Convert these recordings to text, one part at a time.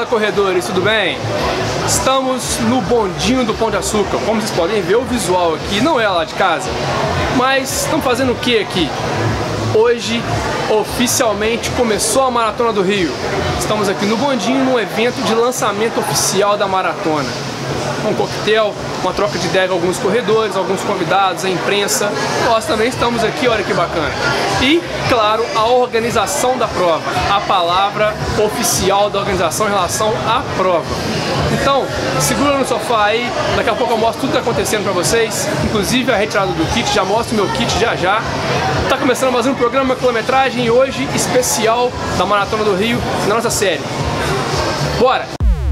corredores, tudo bem? Estamos no bondinho do Pão de Açúcar. Como vocês podem ver, o visual aqui não é lá de casa. Mas estamos fazendo o que aqui? Hoje, oficialmente, começou a Maratona do Rio. Estamos aqui no bondinho, num evento de lançamento oficial da maratona. Um coquetel, uma troca de ideia com alguns corredores, alguns convidados, a imprensa. Nós também estamos aqui, olha que bacana. E, claro, a organização da prova, a palavra oficial da organização em relação à prova. Então, segura no sofá aí, daqui a pouco eu mostro tudo que está acontecendo para vocês, inclusive a retirada do kit, já mostro o meu kit já. Tá começando mais um programa quilometragem e hoje especial da Maratona do Rio na nossa série. Bora!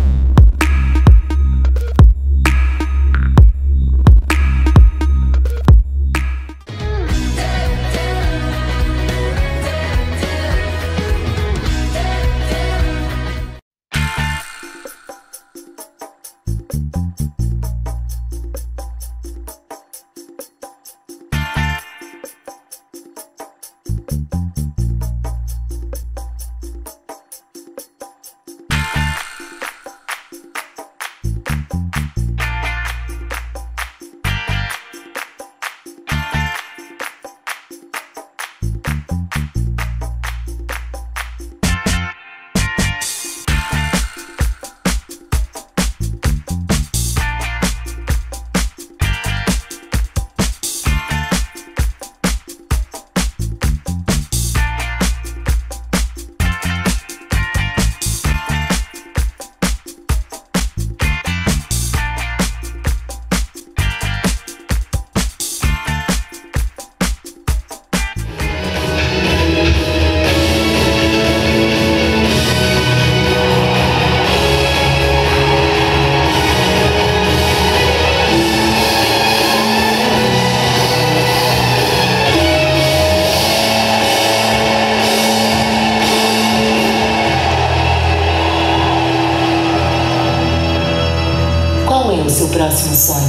Próximo sonho.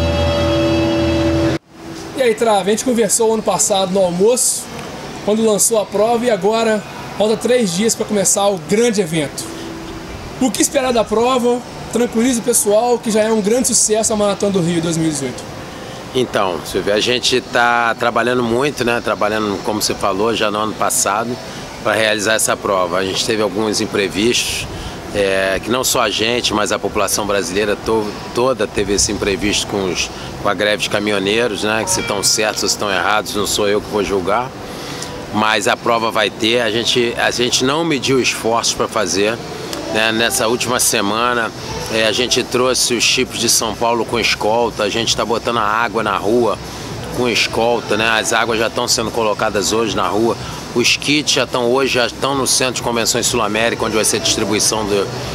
E aí, Trava, a gente conversou ano passado no almoço, quando lançou a prova, e agora falta 3 dias para começar o grande evento. O que esperar da prova? Tranquiliza o pessoal que já é um grande sucesso a Maratona do Rio 2018. Então, Silvio, a gente está trabalhando muito, né? Trabalhando, como você falou, já no ano passado, para realizar essa prova. A gente teve alguns imprevistos. Que não só a gente, mas a população brasileira toda teve esse imprevisto com a greve de caminhoneiros, né? Que se estão certos ou se estão errados, não sou eu que vou julgar. Mas a prova vai ter, a gente não mediu esforços para fazer. Né? Nessa última semana a gente trouxe os chips de São Paulo com escolta, a gente está botando a água na rua com escolta, né? As águas já estão sendo colocadas hoje na rua. Os kits já estão no Centro de Convenções Sul-América, onde vai ser a distribuição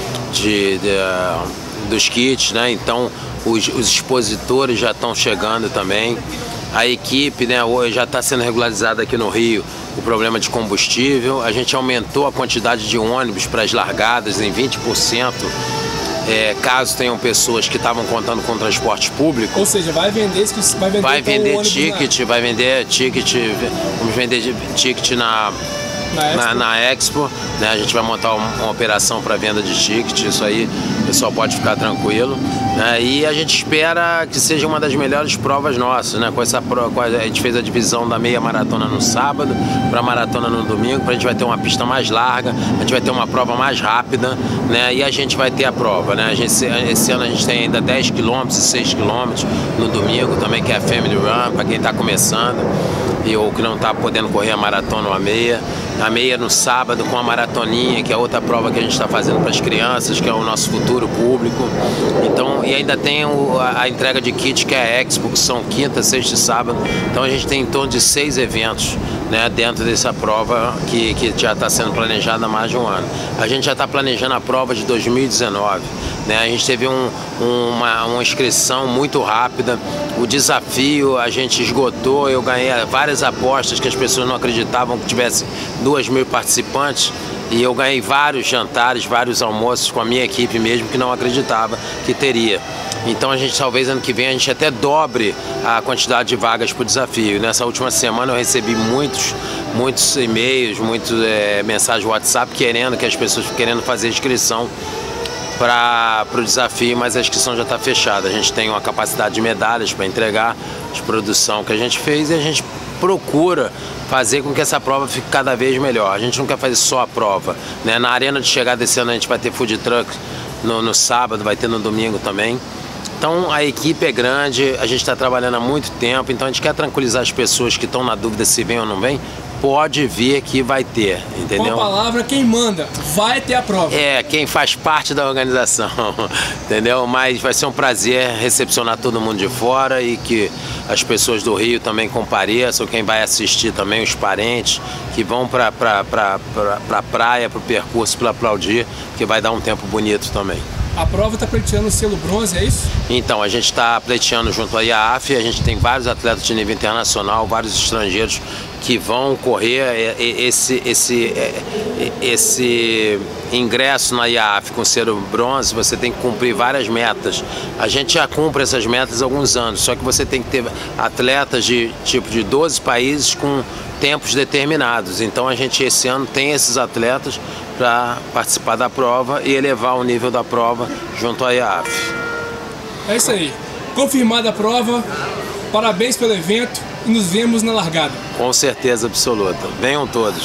dos kits, né? Então os expositores já estão chegando também. A equipe, né, hoje já está sendo regularizada aqui no Rio o problema de combustível. A gente aumentou a quantidade de ônibus para as largadas em 20%. Caso tenham pessoas que estavam contando com transporte público. Ou seja, vai vender ticket, vamos vender ticket na Expo, né? A gente vai montar uma operação para venda de ticket, isso aí o pessoal pode ficar tranquilo, né? E a gente espera que seja uma das melhores provas nossas, né? A gente fez a divisão da meia maratona no sábado para a maratona no domingo, a gente vai ter uma pista mais larga, a gente vai ter uma prova mais rápida, né? E a gente vai ter a prova, né? Esse ano a gente tem ainda 10 km e 6 km no domingo também, que é a Family Run, para quem está começando ou que não está podendo correr a maratona ou a meia no sábado com a maratoninha, que é outra prova que a gente está fazendo para as crianças, que é o nosso futuro público. Então, e ainda tem a entrega de kit, que é a Expo, que são quinta, sexta e sábado. Então a gente tem em torno de 6 eventos, né, dentro dessa prova que já está sendo planejada há mais de um ano. A gente já está planejando a prova de 2019. Né? A gente teve uma inscrição muito rápida. O desafio a gente esgotou, eu ganhei várias apostas que as pessoas não acreditavam que tivesse 2.000 participantes. E eu ganhei vários jantares, vários almoços com a minha equipe mesmo, que não acreditava que teria. Então a gente, talvez ano que vem, a gente até dobre a quantidade de vagas para o desafio. Nessa última semana eu recebi muitos e-mails, muitas mensagens WhatsApp que as pessoas querendo fazer inscrição para o desafio, mas a inscrição já está fechada. A gente tem uma capacidade de medalhas para entregar, de produção que a gente fez, e a gente procura fazer com que essa prova fique cada vez melhor. A gente não quer fazer só a prova, né? Na Arena de Chegada desse ano a gente vai ter food truck no sábado, vai ter no domingo também. Então a equipe é grande, a gente está trabalhando há muito tempo, então a gente quer tranquilizar as pessoas que estão na dúvida se vem ou não vem. Pode vir que vai ter, entendeu? Com a palavra, quem manda, vai ter a prova. É, quem faz parte da organização, entendeu? Mas vai ser um prazer recepcionar todo mundo de fora e que as pessoas do Rio também compareçam, quem vai assistir também, os parentes que vão para a praia, para o percurso, para aplaudir, que vai dar um tempo bonito também. A prova está pleiteando o selo bronze, é isso? Então, a gente está pleiteando junto à IAAF, a gente tem vários atletas de nível internacional, vários estrangeiros que vão correr esse ingresso na IAAF com selo bronze. Você tem que cumprir várias metas. A gente já cumpre essas metas há alguns anos, só que você tem que ter atletas de 12 países com tempos determinados. Então a gente esse ano tem esses atletas para participar da prova e elevar o nível da prova junto à IAAF. É isso aí. Confirmada a prova, parabéns pelo evento e nos vemos na largada. Com certeza absoluta. Venham todos.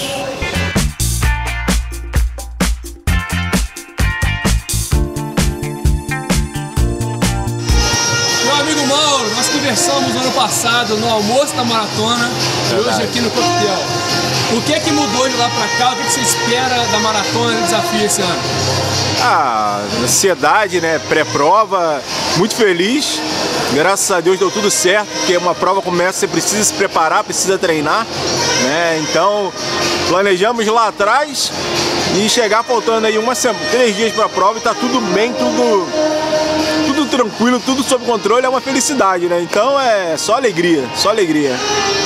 Meu amigo Mauro, nós conversamos no ano passado no almoço da maratona e hoje aqui no coquetel. O que é que mudou de lá pra cá? O que você espera da maratona e do desafio esse ano? Ansiedade, né? Pré-prova, muito feliz. Graças a Deus deu tudo certo, porque uma prova começa, você precisa se preparar, precisa treinar, né? Então, planejamos lá atrás e chegar faltando aí 3 dias para a prova e tá tudo bem, tudo tranquilo, tudo sob controle, é uma felicidade, né? Então é só alegria, só alegria.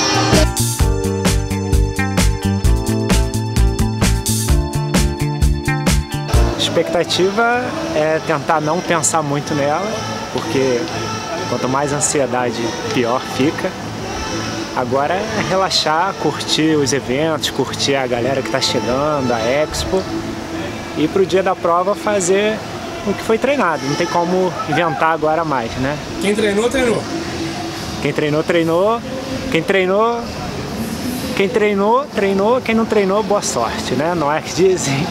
A expectativa é tentar não pensar muito nela, porque quanto mais ansiedade, pior fica. Agora é relaxar, curtir os eventos, curtir a galera que está chegando, a Expo, e pro dia da prova fazer o que foi treinado. Não tem como inventar agora mais, né? Quem treinou, treinou. Quem treinou, treinou. Quem treinou, treinou. Quem não treinou, boa sorte, né? Não é que dizem.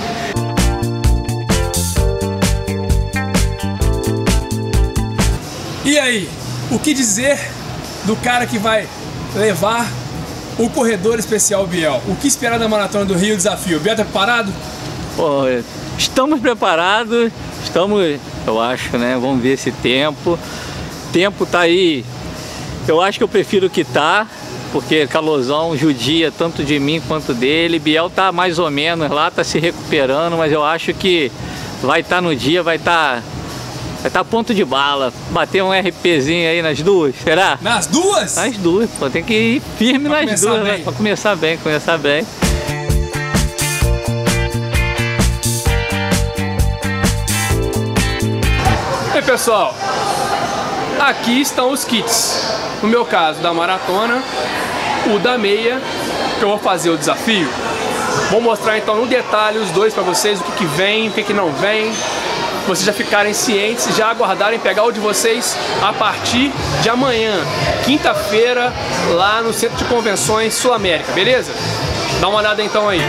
E aí, o que dizer do cara que vai levar o corredor especial Biel? O que esperar da Maratona do Rio Desafio? Biel tá preparado? Pô, estamos preparados, eu acho, né? Vamos ver esse tempo. O tempo tá aí, eu acho que eu prefiro que tá, porque calorzão judia tanto de mim quanto dele. Biel tá mais ou menos lá, tá se recuperando, mas eu acho que vai estar no dia, vai estar a ponto de bala. Bater um RPzinho aí nas duas, será? Nas duas? Nas duas, pô, tem que ir firme nas duas, né? Pra começar bem, E pessoal, aqui estão os kits. No meu caso, da maratona, o da meia, que eu vou fazer o desafio. Vou mostrar então no detalhe os dois pra vocês, o que vem, o que não vem. Vocês já ficarem cientes e já aguardarem pegar o de vocês a partir de amanhã, quinta-feira, lá no Centro de Convenções Sul América, beleza? Dá uma olhada então aí.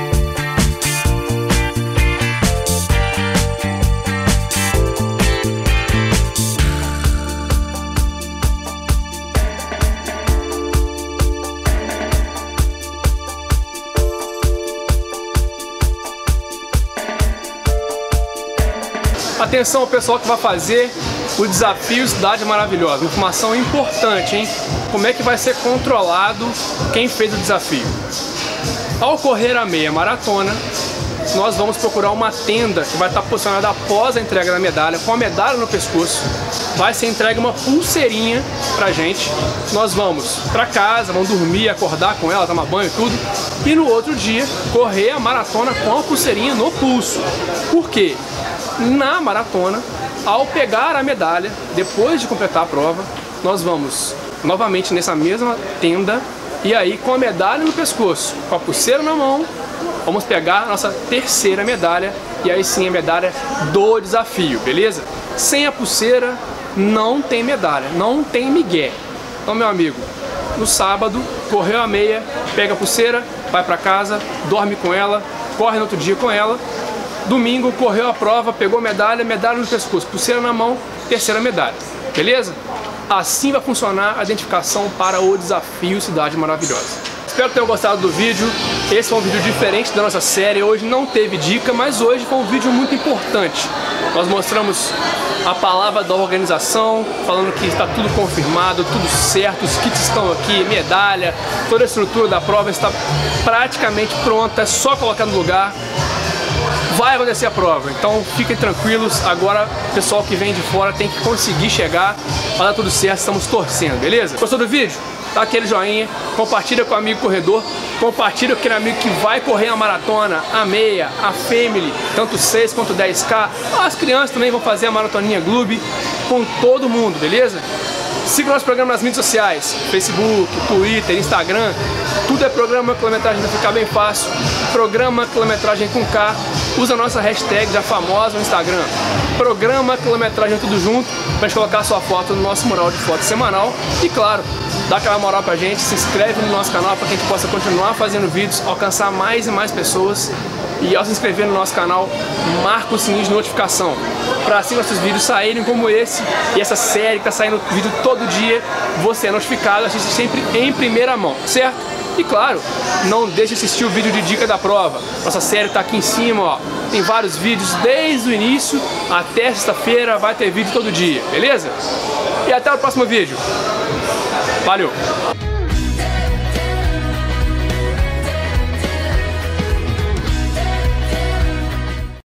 Atenção ao pessoal que vai fazer o desafio Cidade Maravilhosa. Informação importante, hein? Como é que vai ser controlado quem fez o desafio? Ao correr a meia maratona, nós vamos procurar uma tenda que vai estar posicionada após a entrega da medalha, com a medalha no pescoço. Vai ser entregue uma pulseirinha pra gente. Nós vamos pra casa, vamos dormir, acordar com ela, tomar banho e tudo. E no outro dia, correr a maratona com a pulseirinha no pulso. Por quê? Na maratona, ao pegar a medalha, depois de completar a prova, nós vamos novamente nessa mesma tenda e aí com a medalha no pescoço, com a pulseira na mão, vamos pegar a nossa terceira medalha e aí sim a medalha do desafio, beleza? Sem a pulseira não tem medalha, não tem migué. Então, meu amigo, no sábado, correu a meia, pega a pulseira, vai pra casa, dorme com ela, corre no outro dia com ela. Domingo, correu a prova, pegou medalha, medalha no pescoço, pulseira na mão, terceira medalha, beleza? Assim vai funcionar a identificação para o desafio Cidade Maravilhosa. Espero que tenham gostado do vídeo. Esse foi um vídeo diferente da nossa série. Hoje não teve dica, mas hoje foi um vídeo muito importante. Nós mostramos a palavra da organização, falando que está tudo confirmado, tudo certo, os kits estão aqui, medalha, toda a estrutura da prova está praticamente pronta, é só colocar no lugar. Vai acontecer a prova, então fiquem tranquilos. Agora o pessoal que vem de fora tem que conseguir chegar, vai dar tudo certo, estamos torcendo, beleza? Gostou do vídeo? Dá aquele joinha, compartilha com o amigo corredor, compartilha com aquele amigo que vai correr a maratona, a meia, a family, tanto 6 quanto 10K. As crianças também vão fazer a maratoninha Gloob com todo mundo, beleza? Siga o nosso programa nas mídias sociais, Facebook, Twitter, Instagram, tudo é Programa Quilometragem, vai ficar bem fácil. Programa Quilometragem com K, usa a nossa hashtag já famosa no Instagram, Programa Quilometragem tudo junto, pra gente colocar sua foto no nosso mural de foto semanal. E claro, dá aquela moral pra gente, se inscreve no nosso canal para que a gente possa continuar fazendo vídeos, alcançar mais e mais pessoas. E ao se inscrever no nosso canal, marca o sininho de notificação, para assim nossos vídeos saírem como esse e essa série que está saindo vídeo todo dia, você é notificado, assiste sempre em primeira mão, certo? E claro, não deixe de assistir o vídeo de dica da prova. Nossa série está aqui em cima, ó. Tem vários vídeos desde o início até sexta-feira, vai ter vídeo todo dia, beleza? E até o próximo vídeo. Valeu!